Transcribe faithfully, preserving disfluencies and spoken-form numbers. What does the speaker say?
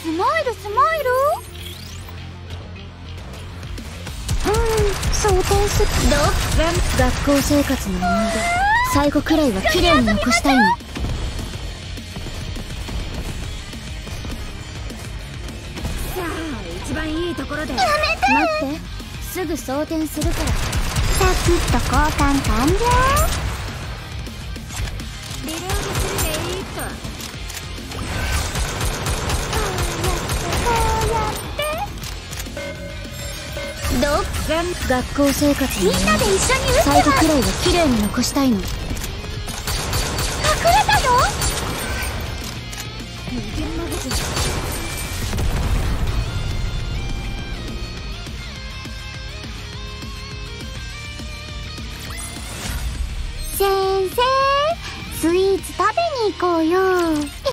スマイルスマイル。うーん、想定する。どう？学校生活の思い出、最後くらいは綺麗に残したいの。 さあ、一番いいところで。 やめて。 待って、すぐ装填するから。 サクッと交換完了。 リロードするでいいか。 どう？ 学校生活のみんなで一緒に打って最後くらいは綺麗に残したいの。隠れたよ。 無限マガジン。 先生、スイーツ食べに行こうよ。